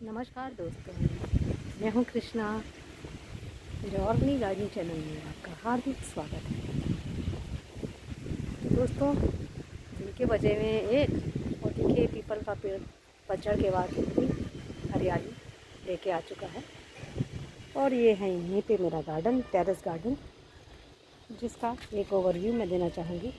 नमस्कार दोस्तों, मैं हूं कृष्णा। मेरे ऑर्गेनिक गार्डनिंग चैनल में आपका हार्दिक स्वागत है। तो दोस्तों, दिन के बजे में एक और देखिए पीपल का पेड़ पतझड़ के बाद कितनी हरियाली लेके आ चुका है। और ये है यहीं पे मेरा गार्डन, टेरेस गार्डन, जिसका एक ओवरव्यू मैं देना चाहूँगी।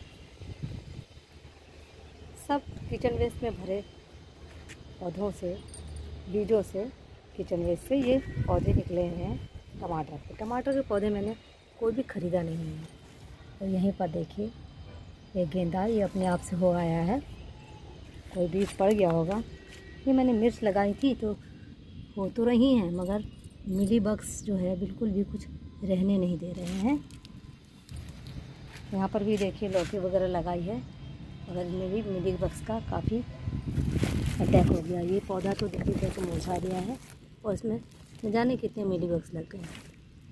सब किचन वेस्ट में भरे पौधों से, बीजों से, किचन वेस्ट से ये पौधे निकले हैं टमाटर के। टमाटर के पौधे मैंने कोई भी ख़रीदा नहीं है। और यहीं पर देखिए ये गेंदा, ये अपने आप से हो आया है, कोई बीज पड़ गया होगा। ये मैंने मिर्च लगाई थी तो हो तो रही हैं, मगर मिली बग्स जो है बिल्कुल भी कुछ रहने नहीं दे रहे हैं। यहाँ पर भी देखिए लौकी वगैरह लगाई है, मगर इनमें भी मिली बग्स का काफ़ी अटैक हो गया। ये पौधा तो देखिए कैसे मुरझा गया है और इसमें न जाने कितने मिली बग्स लग गए हैं।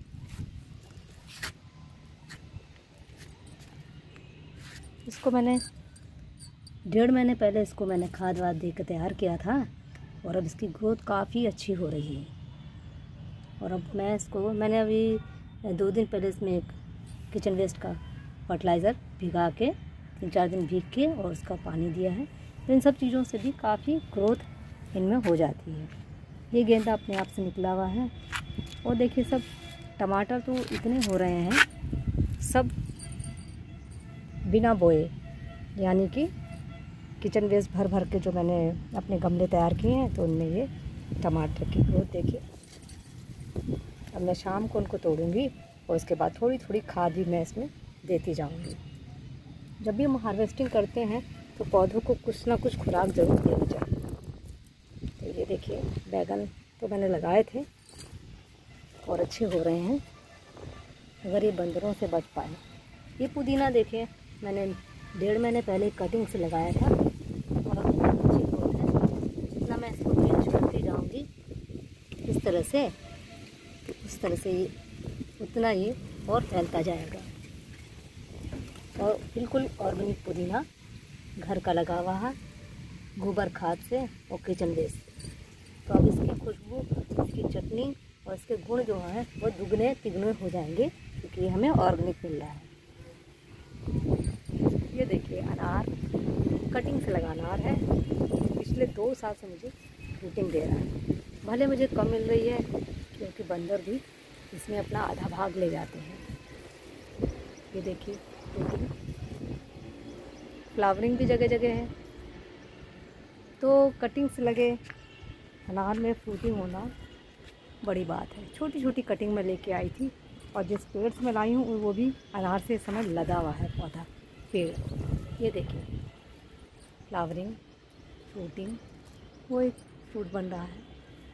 इसको मैंने 1.5 महीने पहले इसको मैंने खाद वाद देकर तैयार किया था और अब इसकी ग्रोथ काफ़ी अच्छी हो रही है। और अब मैंने अभी 2 दिन पहले इसमें एक किचन वेस्ट का फर्टिलाइज़र भिगा के 3-4 दिन भीग के और उसका पानी दिया है। तो इन सब चीज़ों से भी काफ़ी ग्रोथ इनमें हो जाती है। ये गेंदा अपने आप से निकला हुआ है। और देखिए सब टमाटर तो इतने हो रहे हैं, सब बिना बोए, यानी कि किचन वेस्ट भर भर के जो मैंने अपने गमले तैयार किए हैं तो उनमें ये टमाटर की ग्रोथ देखिए। अब मैं शाम को उनको तोड़ूंगी और उसके बाद थोड़ी थोड़ी खाद भी मैं इसमें देती जाऊंगी। जब भी हम हार्वेस्टिंग करते हैं तो पौधों को कुछ ना कुछ खुराक ज़रूर देनी चाहिए। तो ये देखिए बैगन तो मैंने लगाए थे और अच्छे हो रहे हैं, अगर ये बंदरों से बच पाए। ये पुदीना देखिए मैंने 1.5 महीने पहले कटिंग से लगाया था और अब अच्छी ग्रोथ है। जितना मैं इसको पिंच करती जाऊँगी इस तरह से, तो उस तरह से ये उतना ये और फैलता जाएगा। और बिल्कुल ऑर्गेनिक पुदीना घर का लगा हुआ है, गोबर खाद से और किचन वेस्ट। तो अब इसकी खुशबू, इसकी चटनी और इसके गुण जो हैं वो दुगने तिगने हो जाएंगे, क्योंकि ये हमें ऑर्गेनिक मिल रहा है। ये देखिए अनार, कटिंग से लगा अनार है, पिछले 2 साल से मुझे फ्रूटिंग दे रहा है। भले मुझे कम मिल रही है क्योंकि बंदर भी इसमें अपना आधा भाग ले जाते हैं। ये देखिए फ्रूटिंग, फ्लावरिंग भी जगह जगह है। तो कटिंग से लगे अनार में फ्रूटिंग होना बड़ी बात है। छोटी छोटी कटिंग में लेके आई थी और जिस पेड़ से मैं लाई हूँ वो भी अनार से इस समय लदा हुआ है पौधा, पेड़। ये देखिए फ्लावरिंग, फ्रूटिंग, वो एक फ्रूट बन रहा है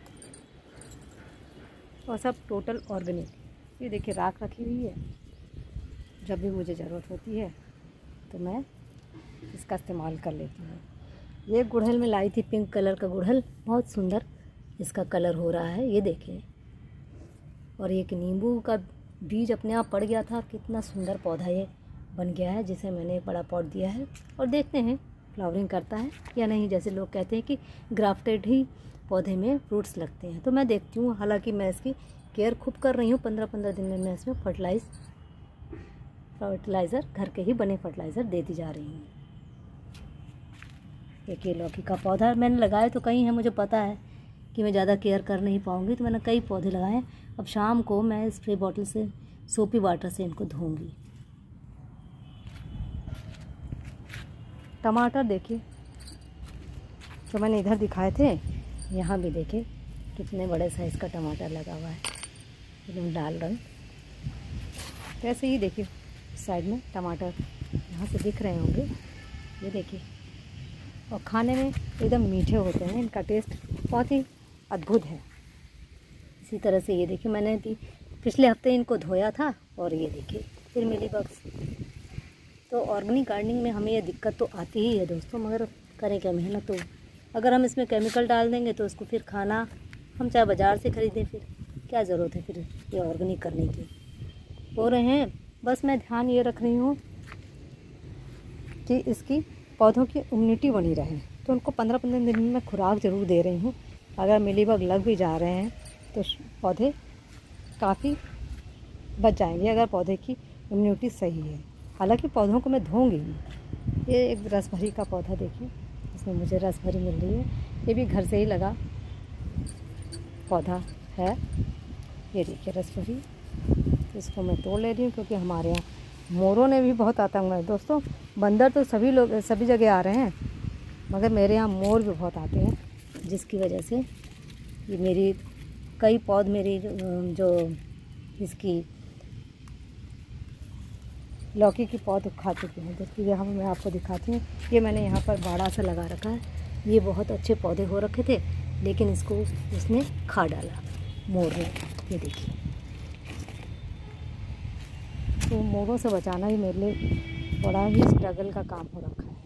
और सब टोटल ऑर्गेनिक। ये देखिए राख रखी हुई है, जब भी मुझे ज़रूरत होती है तो मैं इसका इस्तेमाल कर लेती हूँ। ये गुड़हल में लाई थी, पिंक कलर का गुड़हल, बहुत सुंदर इसका कलर हो रहा है, ये देखिए। और एक नींबू का बीज अपने आप पड़ गया था, कितना सुंदर पौधा ये बन गया है, जिसे मैंने एक बड़ा पॉट दिया है। और देखते हैं फ्लावरिंग करता है या नहीं। जैसे लोग कहते हैं कि ग्राफ्टेड ही पौधे में फ्रूट्स लगते हैं, तो मैं देखती हूँ। हालाँकि मैं इसकी केयर खूब कर रही हूँ। 15-15 दिन में मैं इसमें फर्टिलाइज़र, घर के ही बने फर्टिलाइज़र देती जा रही हूँ। देखिए लौकी का पौधा मैंने लगाए तो कई हैं, मुझे पता है कि मैं ज़्यादा केयर कर नहीं पाऊँगी, तो मैंने कई पौधे लगाए। अब शाम को मैं स्प्रे बॉटल से सोपी वाटर से इनको धोऊंगी। टमाटर देखिए तो मैंने इधर दिखाए थे, यहाँ भी देखिए कितने बड़े साइज़ का टमाटर लगा हुआ है, एकदम लाल रंग। तो ऐसे ही देखिए साइड में टमाटर यहाँ से दिख रहे होंगे, ये देखिए। और खाने में एकदम मीठे होते हैं, इनका टेस्ट बहुत ही अद्भुत है। इसी तरह से ये देखिए मैंने पिछले हफ्ते इनको धोया था और ये देखिए फिर मिली बग्स। तो ऑर्गेनिक गार्डनिंग में हमें ये दिक्कत तो आती ही है दोस्तों, मगर करें क्या, मेहनत तो। अगर हम इसमें केमिकल डाल देंगे तो उसको फिर खाना, हम चाहे बाज़ार से ख़रीदें, फिर क्या ज़रूरत है फिर ये ऑर्गेनिक करने की। हो रहे हैं, बस मैं ध्यान ये रख रही हूँ कि इसकी पौधों की इम्यूनिटी बनी रहे, तो उनको 15-15 दिन में खुराक ज़रूर दे रही हूँ। अगर मिलीबग लग भी जा रहे हैं तो पौधे काफ़ी बच जाएंगे, अगर पौधे की इम्यूनिटी सही है। हालांकि पौधों को मैं धोऊंगी नहीं। ये एक रस भरी का पौधा देखिए, इसमें मुझे रस भरी मिल रही है। ये भी घर से ही लगा पौधा है। ये देखिए रस भरी, इसको मैं तोड़ ले रही हूँ क्योंकि हमारे यहाँ मोरों ने भी बहुत आतंक है दोस्तों। बंदर तो सभी जगह आ रहे हैं, मगर मेरे यहाँ मोर भी बहुत आते हैं, जिसकी वजह से ये मेरी कई पौध मेरी जो इसकी लौकी की पौध खा चुके हैं। देखिए यहाँ मैं आपको दिखाती हूँ, ये मैंने यहाँ पर बाड़ा सा लगा रखा है। ये बहुत अच्छे पौधे हो रखे थे, लेकिन इसको उसने खा डाला मोर ने। ये देखिए, तो मोरों से बचाना ही मेरे लिए बड़ा ही स्ट्रगल का काम हो रखा है।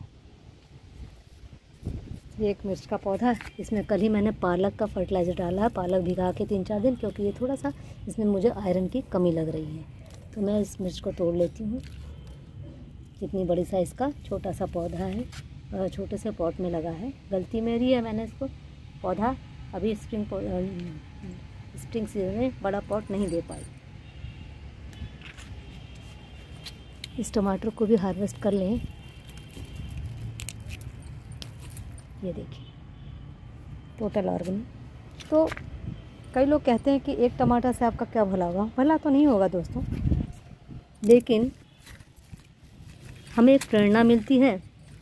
ये एक मिर्च का पौधा है, इसमें कल ही मैंने पालक का फर्टिलाइज़र डाला है, पालक भिगा के 3-4 दिन, क्योंकि ये थोड़ा सा इसमें मुझे आयरन की कमी लग रही है। तो मैं इस मिर्च को तोड़ लेती हूँ। इतनी बड़ी साइज़ का छोटा सा पौधा है, छोटे से पॉट में लगा है। गलती मेरी है, मैंने इसको पौधा अभी स्प्रिंग सीजन में बड़ा पॉट नहीं दे पाई। इस टमाटर को भी हार्वेस्ट कर लें। ये देखिए टोटल ऑर्गेनिक। तो कई लोग कहते हैं कि एक टमाटर से आपका क्या भला होगा। भला तो नहीं होगा दोस्तों, लेकिन हमें एक प्रेरणा मिलती है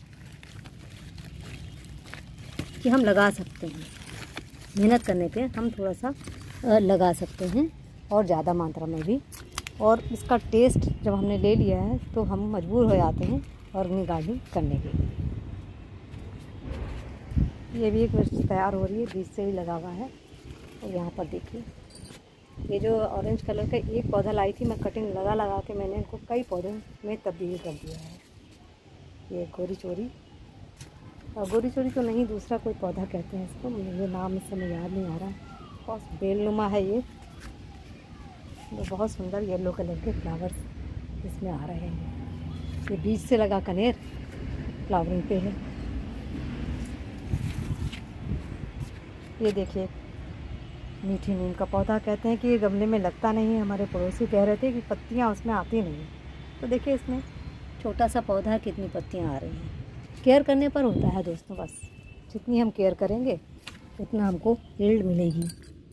कि हम लगा सकते हैं। मेहनत करने पे हम थोड़ा सा लगा सकते हैं, और ज़्यादा मात्रा में भी। और इसका टेस्ट जब हमने ले लिया है तो हम मजबूर हो जाते हैं ऑर्गेनिक गार्डनिंग करने के लिए। ये भी एक मिर्च तैयार हो रही है, बीज से ही लगा हुआ है। और यहाँ पर देखिए, ये जो ऑरेंज कलर का एक पौधा लाई थी मैं, कटिंग लगा के मैंने इनको कई पौधों में तब्दील कर दिया है। ये गोरी चोरी, और गोरी चोरी तो नहीं, दूसरा कोई पौधा कहते हैं इसको, मुझे नाम इस समय याद नहीं आ रहा। बहुत बेलनुमा है ये बहुत सुंदर येलो कलर के फ्लावर्स इसमें आ रहे हैं। ये बीज से लगा कनेर फ्लावरिंग पे है। ये देखिए मीठी नीम का पौधा, कहते हैं कि ये गमले में लगता नहीं है। हमारे पड़ोसी कह रहे थे कि पत्तियां उसमें आती नहीं है। तो देखिए इसमें छोटा सा पौधा है, कितनी पत्तियां आ रही हैं। केयर करने पर होता है दोस्तों, बस जितनी हम केयर करेंगे उतना हमको यील्ड मिलेगी।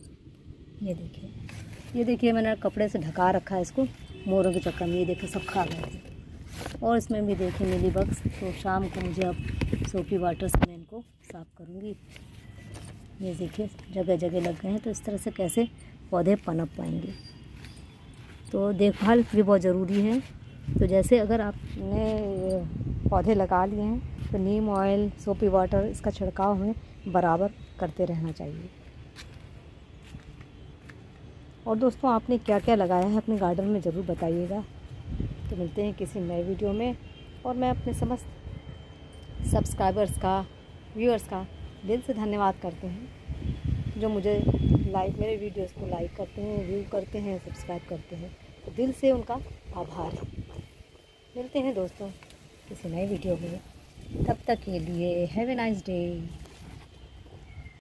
ये देखिए मैंने कपड़े से ढका रखा है इसको मोरों के चक्कर में। ये देखिए सब खा गए थे। और इसमें भी देखिए मिली बग्स, तो शाम को मुझे अब सोपी वाटर से मैं इनको साफ़ करूँगी। ये देखिए जगह जगह लग गए हैं, तो इस तरह से कैसे पौधे पनप पाएंगे। तो देखभाल भी बहुत ज़रूरी है। तो जैसे अगर आपने पौधे लगा लिए हैं तो नीम ऑयल, सोपी वाटर, इसका छिड़काव हमें बराबर करते रहना चाहिए। और दोस्तों आपने क्या क्या लगाया है अपने गार्डन में ज़रूर बताइएगा। तो मिलते हैं किसी नए वीडियो में। और मैं अपने समस्त सब्सक्राइबर्स का, व्यूअर्स का दिल से धन्यवाद करते हैं, जो मुझे मेरे वीडियोस को लाइक करते हैं, व्यू करते हैं, सब्सक्राइब करते हैं। तो दिल से उनका आभार है। मिलते हैं दोस्तों किसी नए वीडियो में, तब तक के लिए हैव ए नाइस डे।